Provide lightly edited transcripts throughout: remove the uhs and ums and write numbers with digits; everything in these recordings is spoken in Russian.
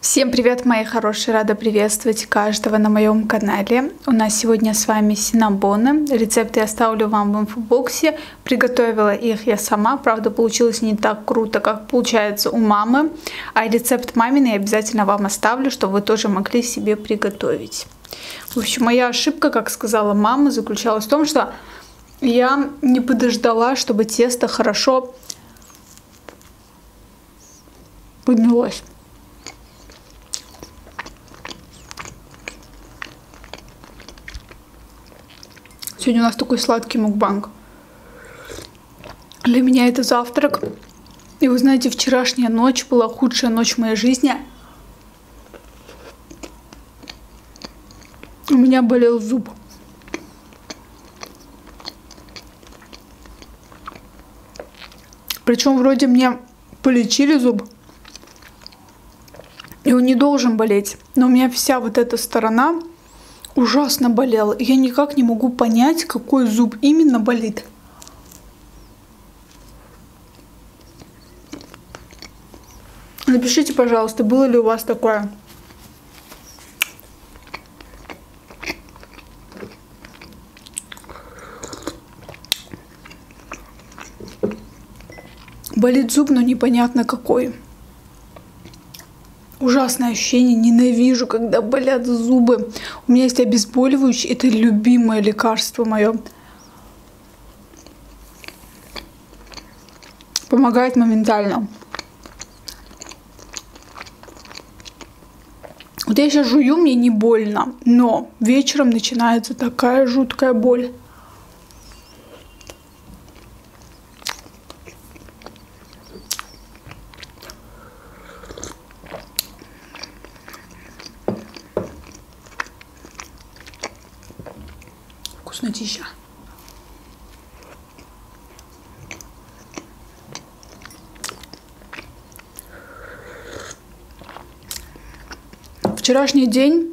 Всем привет, мои хорошие! Рада приветствовать каждого на моем канале. У нас сегодня с вами синнабоны. Рецепты я оставлю вам в инфобоксе. Приготовила их я сама. Правда, получилось не так круто, как получается у мамы. А рецепт маминый я обязательно вам оставлю, чтобы вы тоже могли себе приготовить. В общем, моя ошибка, как сказала мама, заключалась в том, что я не подождала, чтобы тесто хорошо поднялось. Сегодня у нас такой сладкий мукбанг. Для меня это завтрак. И вы знаете, вчерашняя ночь была худшая ночь в моей жизни. У меня болел зуб. Причем вроде мне полечили зуб. И он не должен болеть. Но у меня вся вот эта сторона ужасно болела. И я никак не могу понять, какой зуб именно болит. Напишите, пожалуйста, было ли у вас такое. Болит зуб, но непонятно какой. Ужасное ощущение, ненавижу, когда болят зубы. У меня есть обезболивающее, это любимое лекарство мое. Помогает моментально. Вот я сейчас жую, мне не больно, но вечером начинается такая жуткая боль. Вкуснотища. Вчерашний день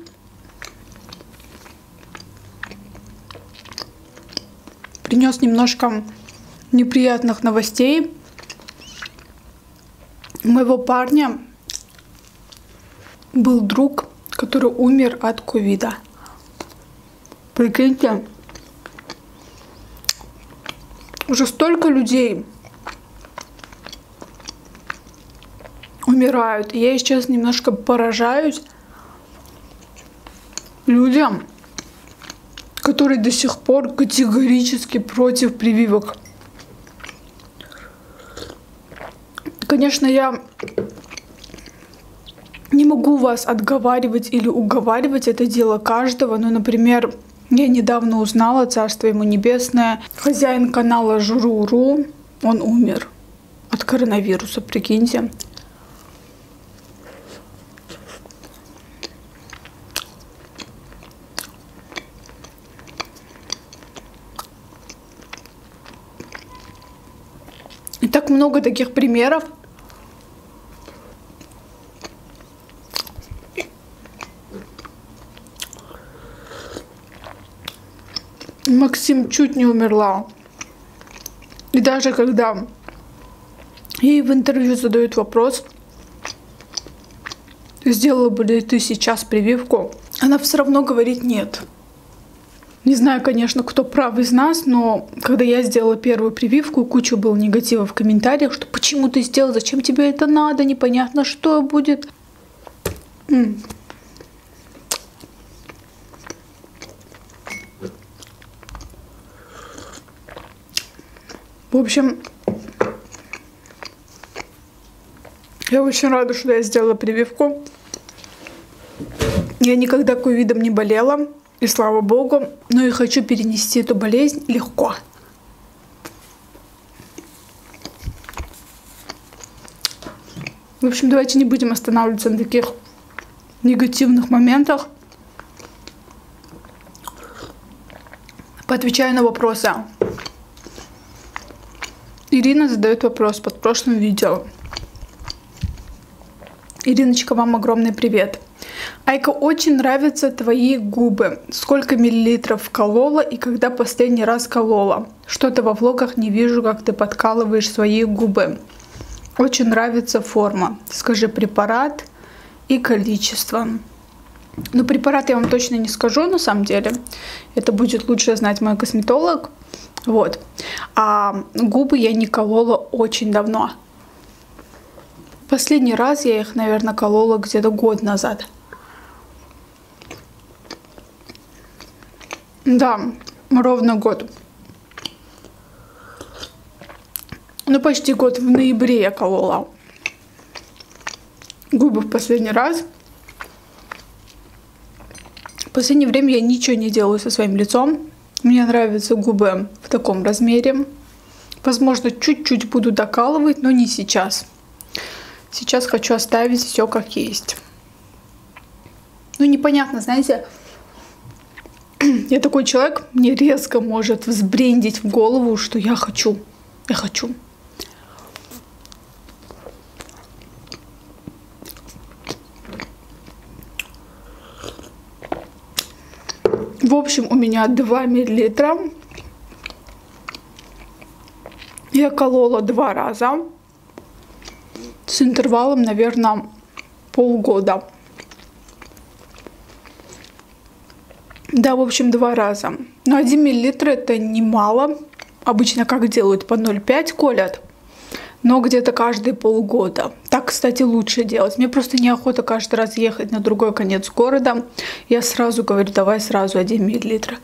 принес немножко неприятных новостей. У моего парня был друг, который умер от ковида. Прикиньте. Уже столько людей умирают. И я сейчас немножко поражаюсь людям, которые до сих пор категорически против прививок. Конечно, я не могу вас отговаривать или уговаривать, это дело каждого. Но, например, я недавно узнала, царство ему небесное, хозяин канала Жру.ру, он умер от коронавируса, прикиньте. И так много таких примеров. Максим чуть не умерла. И даже когда ей в интервью задают вопрос, сделала бы ли ты сейчас прививку, она все равно говорит нет. Не знаю, конечно, кто прав из нас, но когда я сделала первую прививку, куча было негатива в комментариях, что почему ты сделала, зачем тебе это надо, непонятно, что будет. В общем, я очень рада, что я сделала прививку. Я никогда ковидом не болела, и слава богу, но и хочу перенести эту болезнь легко. В общем, давайте не будем останавливаться на таких негативных моментах. Поотвечаю на вопросы. Ирина задает вопрос под прошлым видео. Ириночка, вам огромный привет. Айка, очень нравятся твои губы. Сколько миллилитров колола и когда последний раз колола? Что-то во влогах не вижу, как ты подкалываешь свои губы. Очень нравится форма. Скажи препарат и количество. Но препарат я вам точно не скажу, на самом деле. Это будет лучше знать мой косметолог. Вот. А губы я не колола очень давно. Последний раз я их, наверное, колола где-то год назад. Да, ровно год. Ну, почти год. В ноябре я колола губы в последний раз. В последнее время я ничего не делаю со своим лицом. Мне нравятся губы в таком размере. Возможно, чуть-чуть буду докалывать, но не сейчас. Сейчас хочу оставить все как есть. Ну, непонятно, знаете, я такой человек, мне резко может взбрендить в голову, что я хочу. Я хочу. В общем, у меня 2 миллилитра. Я колола 2 раза. С интервалом, наверное, полгода. Да, в общем, 2 раза. Но 1 миллилитр это немало. Обычно как делают? По 0,5 колят. Но где-то каждые полгода. Так, кстати, лучше делать. Мне просто неохота каждый раз ехать на другой конец города. Я сразу говорю, давай сразу 1 миллилитр.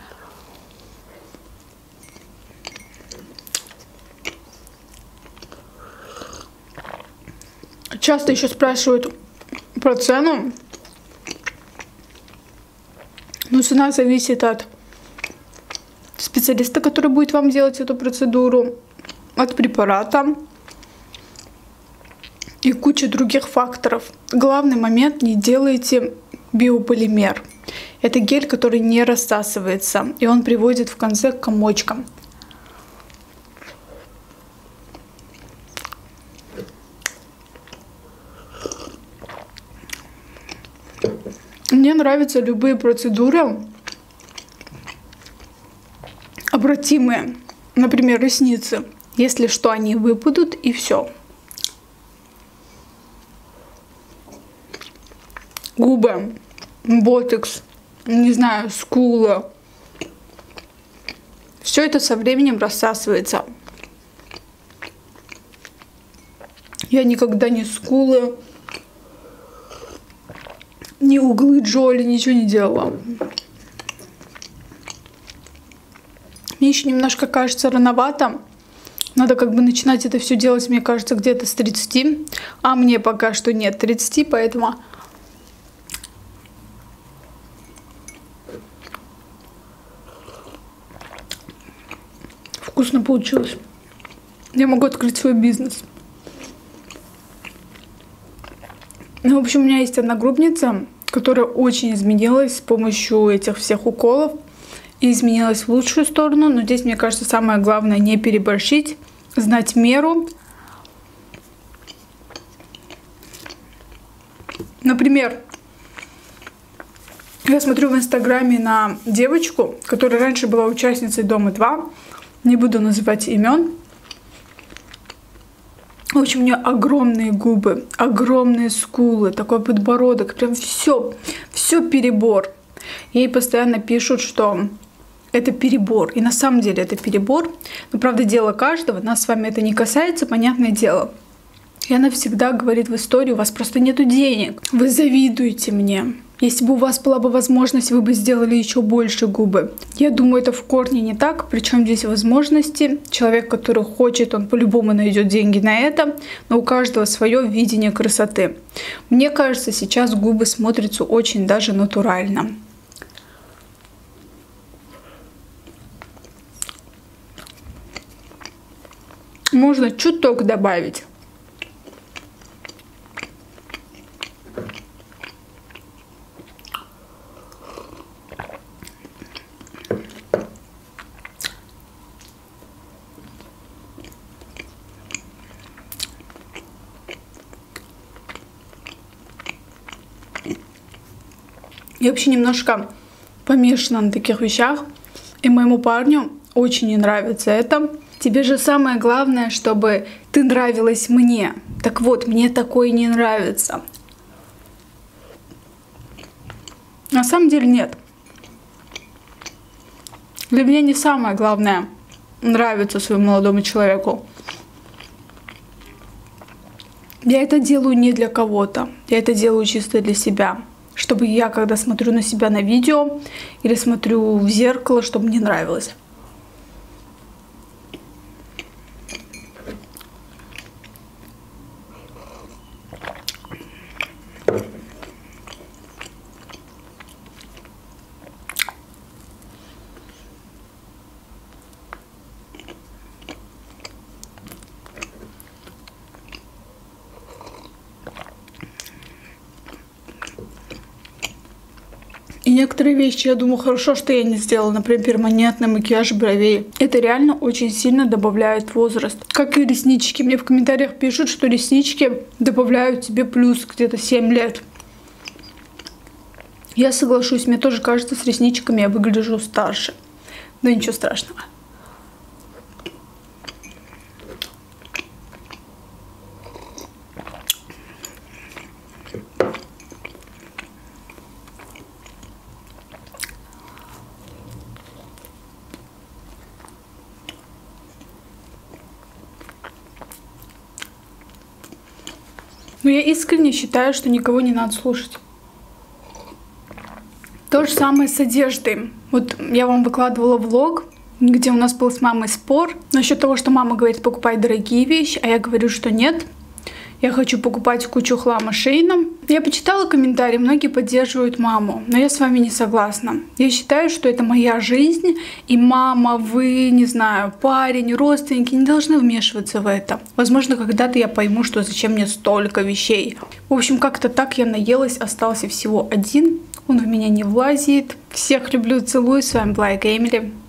Часто еще спрашивают про цену. Но цена зависит от специалиста, который будет вам делать эту процедуру, от препарата и куча других факторов. Главный момент: не делайте биополимер. Это гель, который не рассасывается, и он приводит в конце к комочкам. Мне нравятся любые процедуры обратимые. Например, ресницы. Если что, они выпадут, и все. Губы, ботокс, не знаю, скулы. Все это со временем рассасывается. Я никогда не скулы, ни углы Джоли, ничего не делала. Мне еще немножко кажется рановато. Надо как бы начинать это все делать, мне кажется, где-то с 30. А мне пока что нет 30, поэтому... Вкусно получилось. Я могу открыть свой бизнес. Ну, в общем, у меня есть одногруппница, которая очень изменилась с помощью этих всех уколов. И изменилась в лучшую сторону. Но здесь, мне кажется, самое главное не переборщить, знать меру. Например, я смотрю в Инстаграме на девочку, которая раньше была участницей Дома-2. Не буду называть имен. В общем, у нее огромные губы, огромные скулы, такой подбородок, прям все перебор. Ей постоянно пишут, что это перебор. И на самом деле это перебор. Но, правда, дело каждого. Нас с вами это не касается, понятное дело. И она всегда говорит в истории: у вас просто нету денег. Вы завидуете мне. Если бы у вас была бы возможность, вы бы сделали еще больше губы. Я думаю, это в корне не так. Причем здесь возможности. Человек, который хочет, он по-любому найдет деньги на это. Но у каждого свое видение красоты. Мне кажется, сейчас губы смотрятся очень даже натурально. Можно чуток добавить. Я вообще немножко помешана на таких вещах. И моему парню очень не нравится это. Тебе же самое главное, чтобы ты нравилась мне. Так вот, мне такое не нравится. На самом деле нет. Для меня не самое главное нравиться своему молодому человеку. Я это делаю не для кого-то. Я это делаю чисто для себя. Чтобы я, когда смотрю на себя на видео или смотрю в зеркало, чтобы мне нравилось. И некоторые вещи, я думаю, хорошо, что я не сделала. Например, перманентный макияж бровей. Это реально очень сильно добавляет возраст. Как и реснички. Мне в комментариях пишут, что реснички добавляют тебе плюс где-то 7 лет. Я соглашусь. Мне тоже кажется, с ресничками я выгляжу старше. Но ничего страшного. Но я искренне считаю, что никого не надо слушать. То же самое с одеждой. Вот я вам выкладывала влог, где у нас был с мамой спор насчет того, что мама говорит, покупай дорогие вещи, а я говорю, что нет. Я хочу покупать кучу хлама шейном. Я почитала комментарии, многие поддерживают маму, но я с вами не согласна. Я считаю, что это моя жизнь, и мама, вы, не знаю, парень, родственники не должны вмешиваться в это. Возможно, когда-то я пойму, что зачем мне столько вещей. В общем, как-то так я наелась, остался всего один. Он в меня не влазит. Всех люблю, целую. С вами была Эмили.